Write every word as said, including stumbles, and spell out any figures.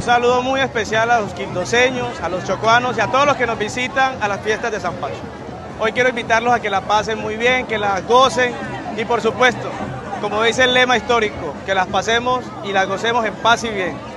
saludo muy especial a los quindoseños, a los chocuanos y a todos los que nos visitan a las fiestas de San Pacho. Hoy quiero invitarlos a que la pasen muy bien, que las gocen y por supuesto, como dice el lema histórico, que las pasemos y las gocemos en paz y bien.